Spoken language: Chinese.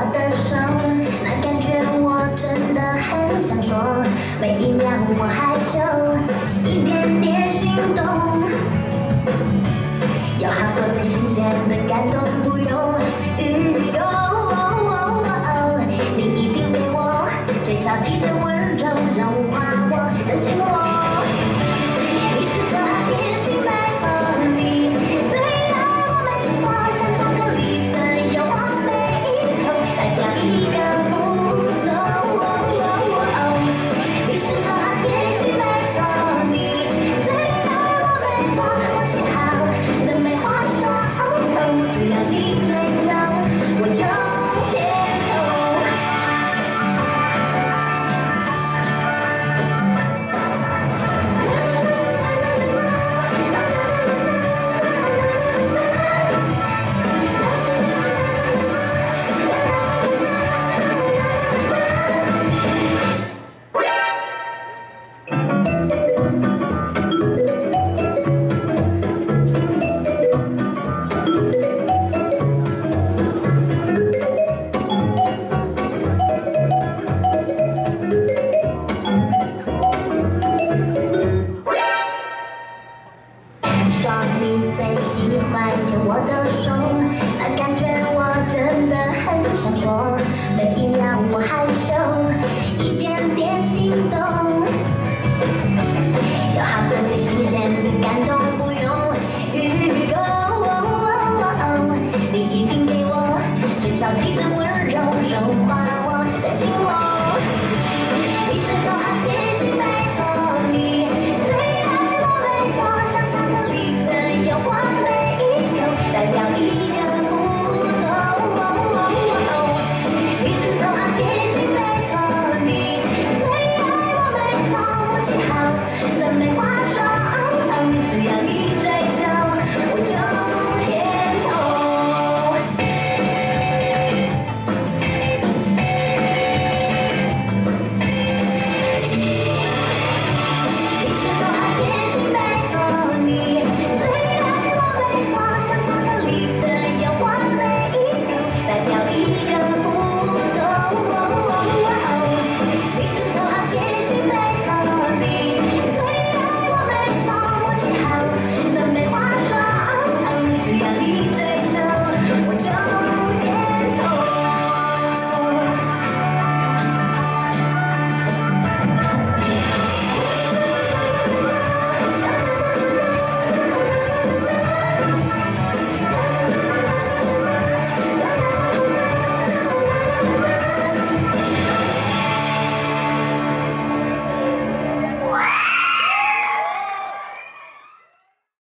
的手，那感觉我真的很想说，每一秒我害羞，一点点心动，有好多最新鲜的感动，不用预购。你一定给我最着急的温柔，融化我的心窝。你是个天性没错，你最爱我没错，像巧克力的诱惑，每一口代表一个步骤。你是个天性没错，你最爱我没错，我只好的没话说，只要你追求，我就点头。说你最喜欢牵我的手，那感觉我真的很想说，每一秒我害羞，一点点心动，有好多最新鲜的感动，不用预购。你一定给我最着急的温柔，融